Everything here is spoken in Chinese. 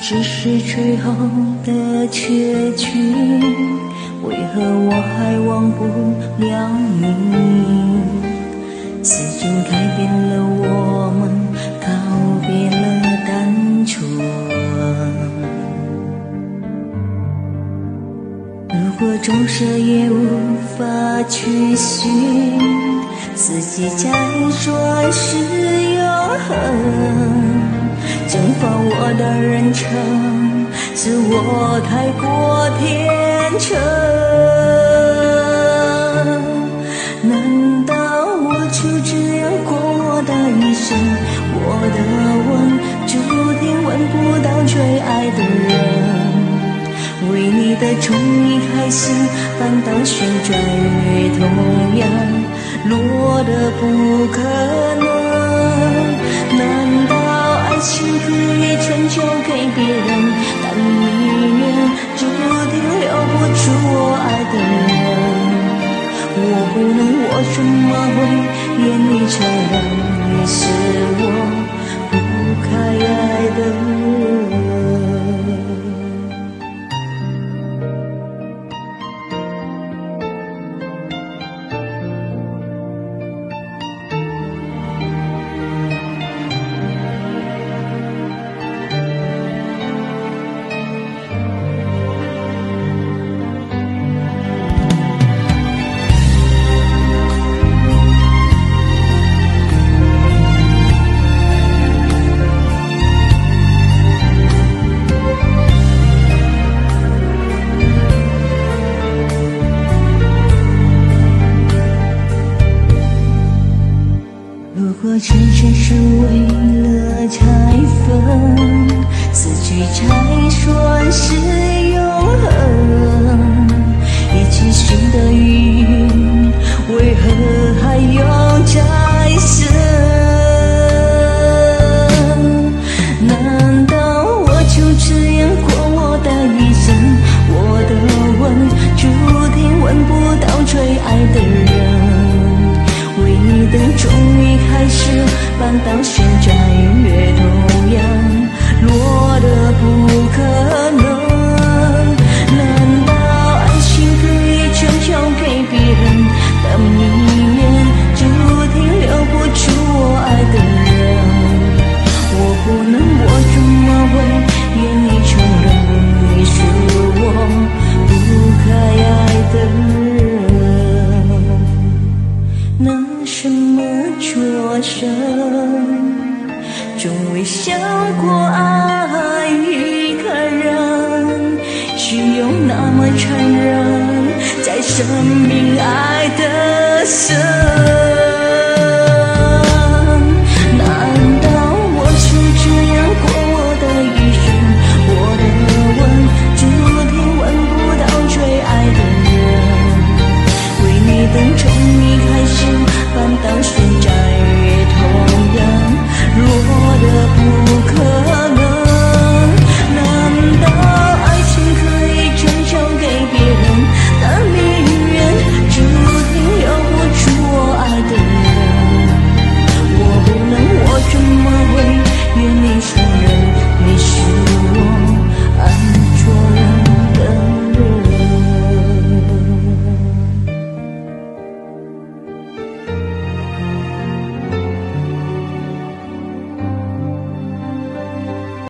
只是最后的结局，为何我还忘不了你？时间改变了我们，告别了单纯。如果终生也无法去寻，四季才算是永恒。征服我的人生，是我太过天真。难道我就这样过我的一生？我的吻注定吻不到最爱的人，为你的钟一开始，反倒旋转越同样，落得不可能。难道爱情可以成就给别人，但命运注定留不住我爱的人。我不能，我怎么会愿意承认你是我不该爱的人？如果成全是为了拆分，四句才算是永恒。一起寻的云，为何还有再生？难道我就这样过我的一生？我的吻注定吻不到最爱的人，为你的钟一开始，反倒旋转越同样，落得不可能。难道爱情可以成就给别人，但命运注定留不住我爱的人？我不能，我怎么会愿意承认你是我不该爱的人？拿什么作证，从未想过爱一个人，需要那么残忍，在生命爱的